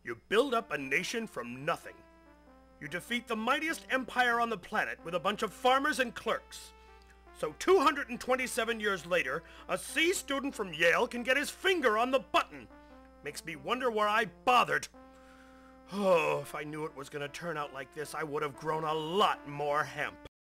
You build up a nation from nothing. You defeat the mightiest empire on the planet with a bunch of farmers and clerks. So 227 years later, a C student from Yale can get his finger on the button. Makes me wonder where I bothered. Oh, if I knew it was going to turn out like this, I would have grown a lot more hemp.